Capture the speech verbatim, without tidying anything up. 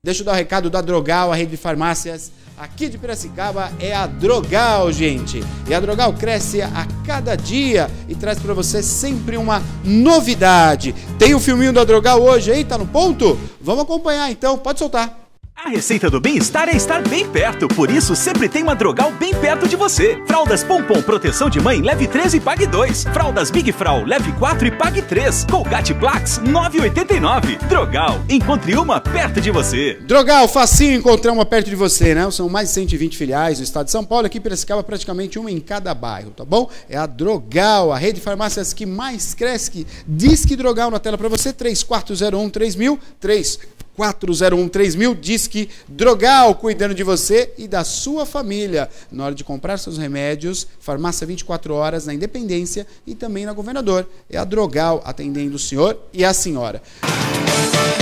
Deixa eu dar o recado da Drogal, a rede de farmácias aqui de Piracicaba é a Drogal, gente. E a Drogal cresce a cada dia e traz para você sempre uma novidade. Tem o filminho da Drogal hoje aí, tá no ponto? Vamos acompanhar então, pode soltar. A receita do bem-estar é estar bem perto, por isso sempre tem uma Drogal bem perto de você. Fraldas Pompom Proteção de Mãe, leve três e pague dois. Fraldas Big Frau, leve quatro e pague três. Colgate Plax, nove e oitenta e nove. Drogal, encontre uma perto de você. Drogal, facinho encontrar uma perto de você, né? São mais de cento e vinte filiais no estado de São Paulo, aqui em Piracicaba praticamente uma em cada bairro, tá bom? É a Drogal, a rede de farmácias que mais cresce, que diz que Drogal na tela para você, três quatro zero um três mil, três quatro zero um três mil, diz que Drogal cuidando de você e da sua família. Na hora de comprar seus remédios, farmácia vinte e quatro horas na Independência e também na Governador. É a Drogal atendendo o senhor e a senhora.